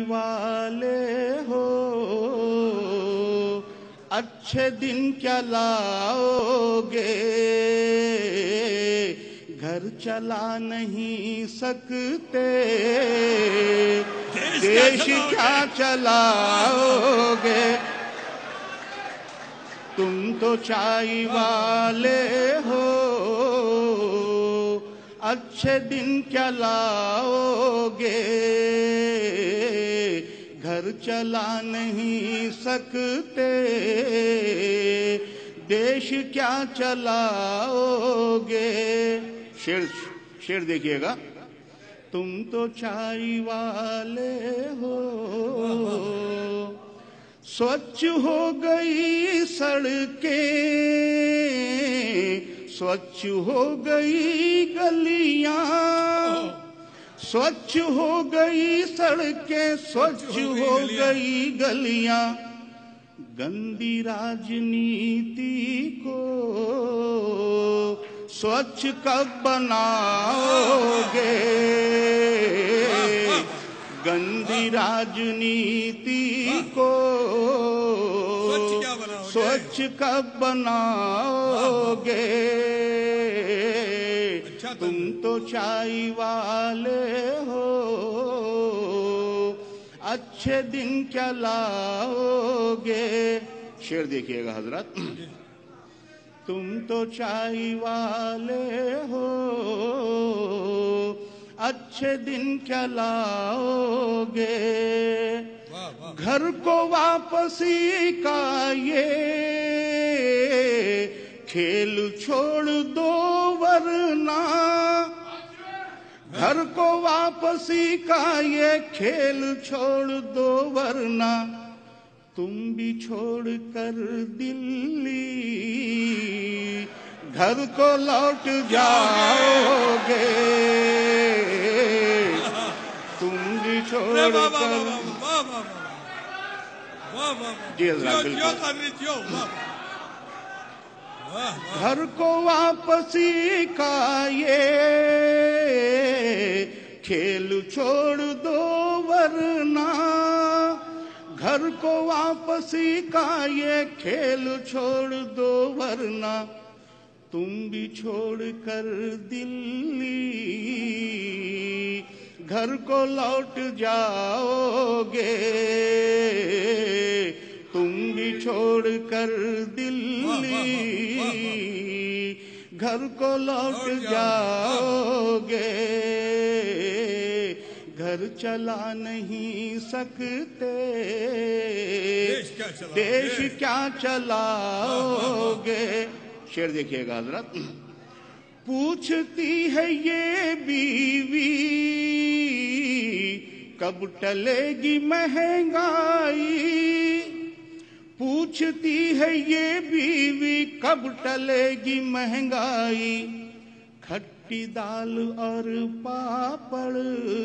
वाले हो, अच्छे दिन क्या लाओगे, घर चला नहीं सकते, देश क्या चलाओगे। तुम तो चाय वाले हो, अच्छे दिन क्या लाओगे, घर चला नहीं सकते, देश क्या चलाओगे। शेर देखिएगा। तुम तो चाय वाले हो, स्वच्छ हो गई सड़कें, स्वच्छ हो गई गलियां, स्वच्छ हो गई सड़कें, स्वच्छ हो गई गलियां। गंदी राजनीति को स्वच्छ कब बनाओगे, गंदी राजनीति को स्वच्छ कब बनाओगे। तुम तो चाय वाले हो, अच्छे दिन क्या लाओगे। शेर देखिएगा हजरत। तुम तो चाय वाले हो, अच्छे दिन क्या लाओगे, घर को वापसी का ये खेल छोड़ दो वरना, घर को वापसी का ये खेल छोड़ दो वरना, तुम भी छोड़ कर दिल्ली घर को लौट जाओगे, तुम भी छोड़ कर। जी घर को वापसी का ये खेल छोड़ दो वरना, घर को वापसी का ये खेल छोड़ दो वरना, तुम भी छोड़ कर दिल्ली घर को लौट जाओगे, तुम भी छोड़ कर दिल्ली घर को लौट जाओगे, घर चला नहीं सकते, देश क्या चलाओगे। शेर देखिएगा हजरत। पूछती है ये बीवी कब टलेगी महंगाई, पूछती है ये बीवी कब टलेगी महंगाई, खट्टी दाल और पापड़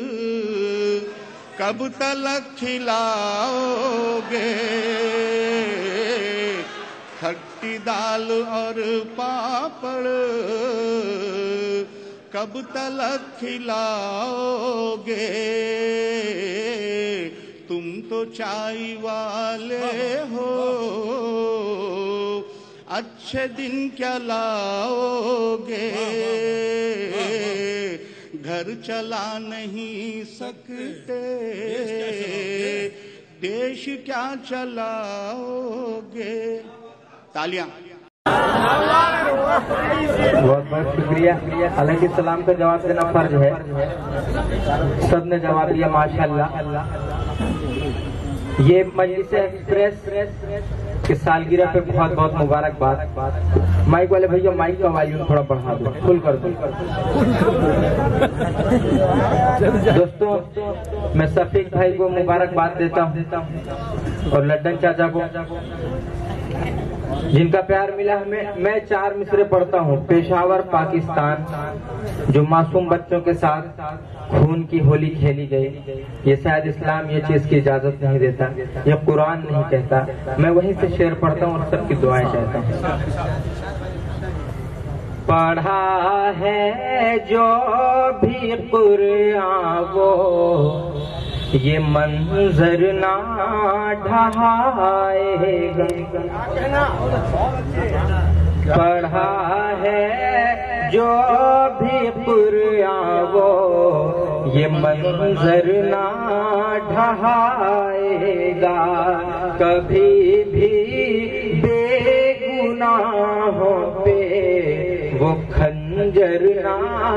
कब तलक खिलाओगे, खट्टी दाल और पापड़ कब तलक खिलाओगे। तुम तो चाय वाले हो, अच्छे दिन क्या लाओगे, घर चला नहीं सकते, देश क्या चलाओगे। तालियां। बहुत बहुत शुक्रिया। हालांकि सलाम का जवाब देना फर्ज है, सबने जवाब दिया माशाल्लाह। ये मजलिस एक्सप्रेस के सालगिरह पे बहुत बहुत मुबारकबाद। माइक वाले भैया माइक का वॉल्यूम थोड़ा बढ़ा दो, फुल कर दो। दोस्तों मैं सफीक भाई को मुबारकबाद देता हूँ और लड्डन चाचा को जिनका प्यार मिला हमें। मैं 4 मिसरे पढ़ता हूँ। पेशावर पाकिस्तान, जो मासूम बच्चों के साथ खून की होली खेली गई, ये शायद इस्लाम ये चीज की इजाजत नहीं देता, ये कुरान नहीं कहता। मैं वहीं से शेर पढ़ता हूँ और सबकी दुआएं चाहता हूँ। पढ़ा है जो भी कुरान वो ये मंजर ना ढहाएगा, पढ़ा है जो भी कुरान वो ये मंजर ना ढहाएगा, कभी भी बेगुनाहों पे वो खंजर ना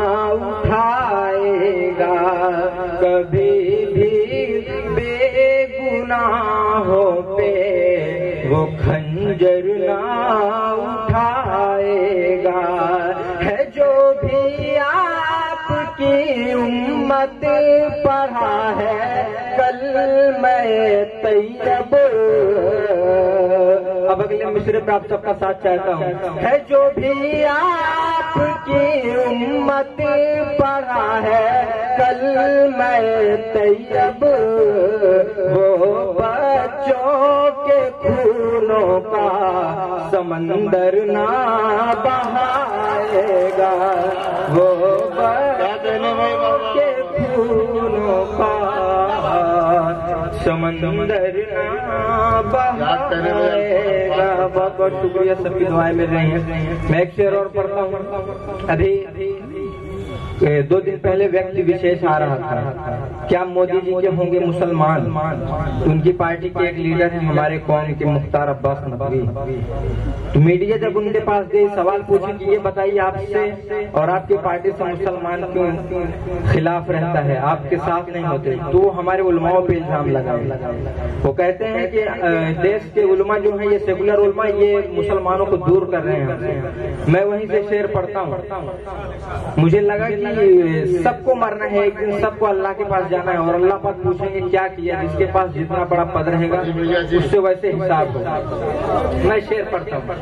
उठाएगा, कभी भी बेगुनाहों पे वो खंजर ना उठाएगा। है जो भी आपकी उम्मत पढ़ा है कल मैं तैयब, अब अगले मिसरे पे आप सबका साथ चाहता हूँ। है जो भी आपकी उम्मत पढ़ा है कल मैं तैयब, वो बच्चों के खूनों का समंदर ना बहाएगा, वो बच्चों के खूनों का समंदर ना बहाएगा। बहुत बहुत शुक्रिया, सबकी दुआएं मिल रही हैं। मैं एक शेर और पढ़ता हूँ। अभी 2 दिन पहले व्यक्ति विशेष आ रहा था, क्या मोदी जी के होंगे मुसलमान? उनकी पार्टी के एक लीडर हैं हमारे कौम के मुख्तार अब्बास नकवी। तो मीडिया जब उनके पास गई सवाल पूछी कि ये बताइए आपसे और आपकी पार्टी से मुसलमान क्यों खिलाफ रहता है, आपके साथ नहीं होते? तो हमारे उलमाओं पे इल्जाम लगाए। वो कहते हैं कि देश के उलमा जो है ये सेकुलर उलमा ये मुसलमानों को दूर कर रहे हैं। मैं वहीं से शेर पढ़ता हूँ। मुझे लगा कि सबको मरना है, एक दिन सबको अल्लाह के पास जाना है और अल्लाह पाक पूछेंगे क्या किया। जिसके पास जितना बड़ा पद रहेगा उससे वैसे हिसाब होगा। मैं शेर पढ़ता हूँ।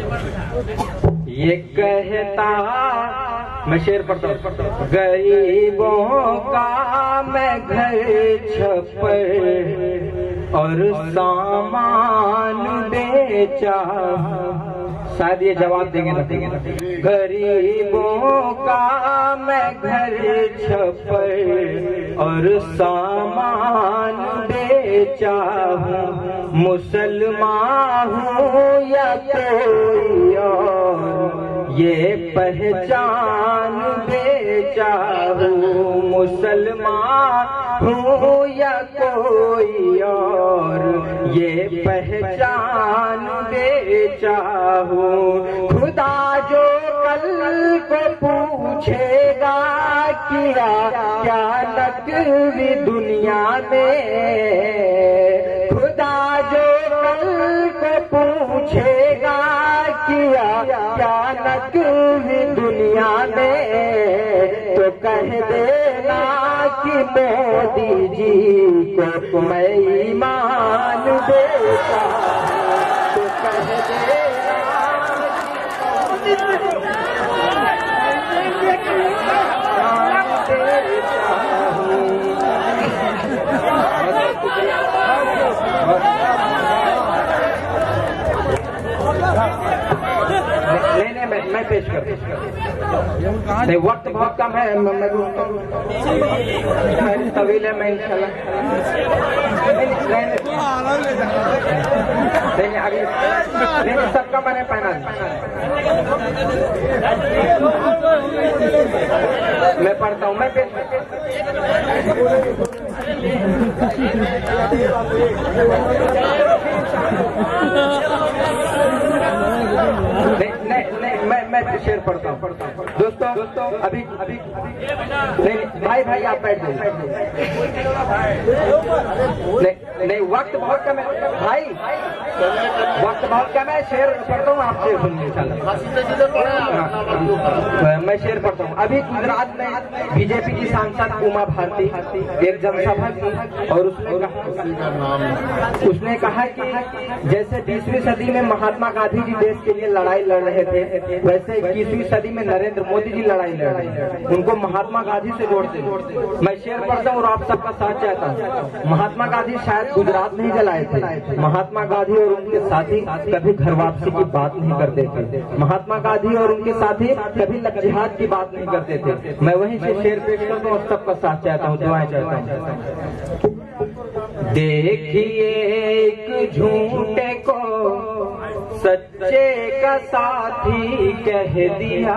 ये कहता, मैं शेर पढ़ता हूँ, गरीबों का मैं घर छप्पर और सामान बेचा। शायद ये जवाब देंगे ना। गरीबों का मैं घर छप्पर और सामान बेचा हूँ, मुसलमान हूँ या कोई और ये पहचान बेचा हूँ, मुसलमान हूँ या कोई और ये पहचान बेचा हूँ। खुदा जो कल को पूछेगा किया क्या नकवी दुनिया में, खुदा जो कल को पूछेगा किया क्या नकवी दुनिया में, तो कह देना कि मोदी जी को मैं ईमान देता, तो कह देना मैं पेश कर नहीं, वक्त बहुत कम है, मैं तवील है, मैं इंशाल्लाह नहीं सबका मैंने पहना। मैं पढ़ता हूँ, मैं पेश मैं शेर पढ़ता हूँ। दोस्तों अभी भाई आप बैठ जाइए। नहीं वक्त बहुत कम है भाई, वक्त बहुत कम है। शेर पढ़ता हूँ, आप शेर सुनिए इंशाल्लाह। मैं शेर पढ़ता हूँ। अभी गुजरात में बीजेपी की सांसद उमा भारती एक जनसभा की और उसने कहा कि जैसे 20वीं सदी में महात्मा गांधी जी देश के लिए लड़ाई लड़ रहे थे, वैसे 21वीं सदी में नरेंद्र मोदी जी लड़ाई लड़ रहे हैं। उनको महात्मा गांधी से जोड़ते। मैं शेर पढ़ता हूँ और आप सबका साथ चाहता हूँ। महात्मा गांधी शायद गुजरात नहीं जलाए थे। महात्मा गांधी और उनके साथी कभी घर वापसी की बात नहीं करते थे। महात्मा गांधी और उनके साथी कभी जिहाद की बात नहीं करते थे। मैं वहीं से शेर पेश करता हूँ और सबका साथ चाहता हूँ, दुआएं चाहता हूँ। देखिए एक झूठे को सच्चे का साथी कह दिया,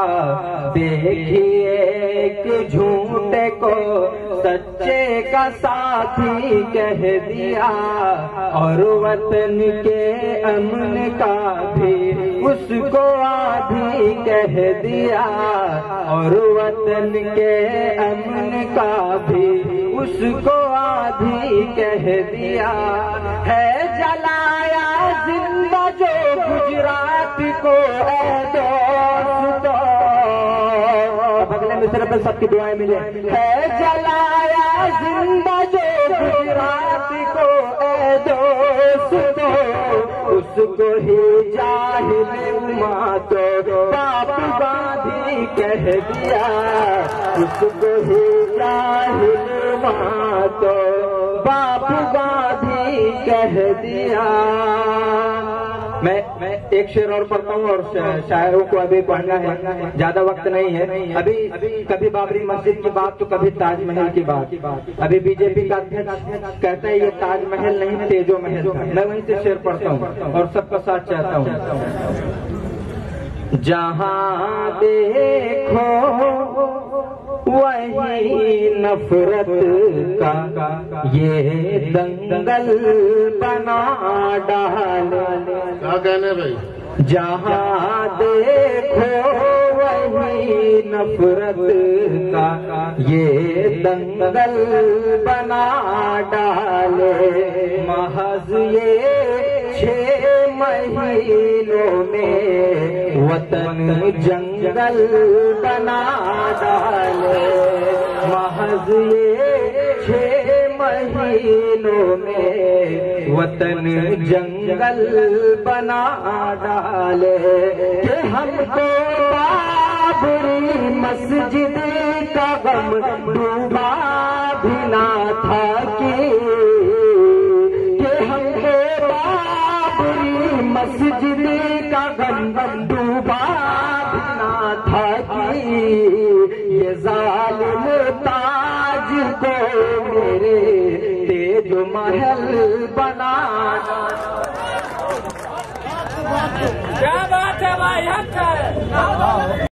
देखिए एक झूठे को सच्चे का साथी कह दिया, और वतन के अमन का भी उसको आधी कह दिया, और वतन के अमन का भी उसको आधी कह दिया। है जलाया जिंदा जो गुजरात को ऐ दोस्तों, अगले मिसरे पे सबकी दुआएं मिले। है जलाया जिंदा जो गुजरात को ऐ दोस्तों, उसको ही जाहिल मातो बाप गांधी कह दिया, उसको ही जाहिल मातो बाप गांधी कह दिया। मैं एक शेर और पढ़ता हूँ और शायरों को अभी पढ़ना है, ज्यादा वक्त नहीं है। अभी कभी बाबरी मस्जिद की बात तो कभी ताजमहल की बात। अभी बीजेपी का अध्यक्ष कहता है ये ताजमहल नहीं तेजो महल था। मैं वहीं से शेर पढ़ता हूँ और सबका साथ चाहता हूँ। जहाँ देखो वही नफरत का ये दंगल बना डाले। क्या कहने भाई? जहाँ देखो वही नफरत का ये दंगल बना डाले। महज ये 6 महीनों में वतन जंगल बना डाले। महज ये 6 महीनों में वतन जंगल बना डाले। कि हमको बाबरी मस्जिद का गम डूबा भी ना था कि हमको बाबरी मस्जिद का गम डूबा भी ना था कि ये जालिम ताज को मेरे तेज महल बना। क्या बात है भाई, हक है।